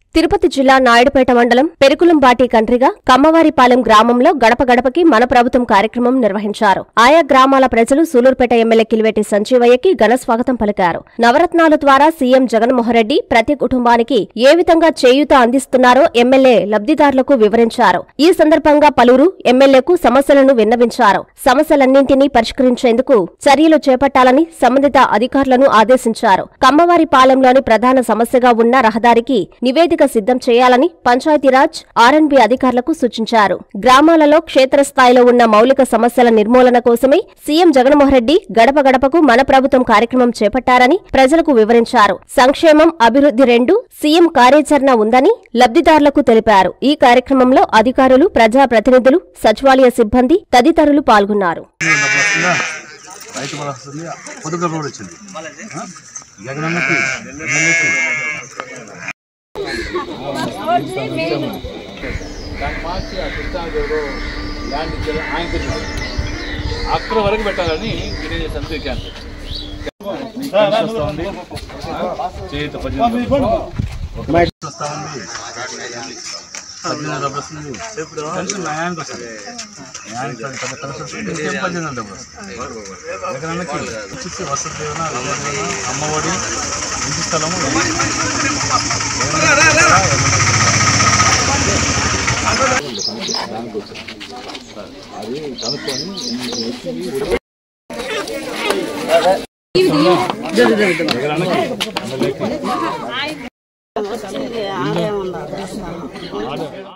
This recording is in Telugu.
తిరుపతి జిల్లా నాయుడుపేట మండలం పెరుకులంబాటి కండ్రిగా కమ్మవారిపాలెం గ్రామంలో గడప గడపకి మన ప్రభుత్వం కార్యక్రమం నిర్వహించారు. ఆయా గ్రామాల ప్రజలు సూలూరుపేట ఎమ్మెల్యే కిలివేటి సంజీవయ్యకి ఘన స్వాగతం పలికారు. నవరత్నాల ద్వారా సీఎం జగన్మోహన్రెడ్డి ప్రతి కుటుంబానికి ఏ విధంగా చేయూత అందిస్తున్నారో ఎమ్మెల్యే లబ్ధిదారులకు వివరించారు. ఈ సందర్భంగా పలువురు ఎమ్మెల్యేకు సమస్యలను విన్నవించారు. సమస్యలన్నింటినీ పరిష్కరించేందుకు చర్యలు చేపట్టాలని సంబంధిత అధికారులను ఆదేశించారు. కమ్మవారిపాలెంలోని ప్రధాన సమస్యగా ఉన్న రహదారికి నివేదిక సిద్ధం చేయాలని పంచాయతీరాజ్ ఆర్ఎండ్బీ అధికారులకు సూచించారు. గ్రామాలలో క్షేత్రస్థాయిలో ఉన్న మౌలిక సమస్యల నిర్మూలన కోసమే సీఎం జగన్మోహన్రెడ్డి గడప గడపకు మన ప్రభుత్వం కార్యక్రమం చేపట్టారని ప్రజలకు వివరించారు. సంక్షేమం, అభివృద్ధి రెండు సీఎం కార్యాచరణ ఉందని లబ్ధిదారులకు తెలిపారు. ఈ కార్యక్రమంలో అధికారులు, ప్రజాప్రతినిధులు, సచివాలయ సిబ్బంది తదితరులు పాల్గొన్నారు. అక్కడ వరకు పెట్టాలని సంతోషాన్ని వసతి అమ్మఒడి ఇంటి స్థలము అది కనుక్కొని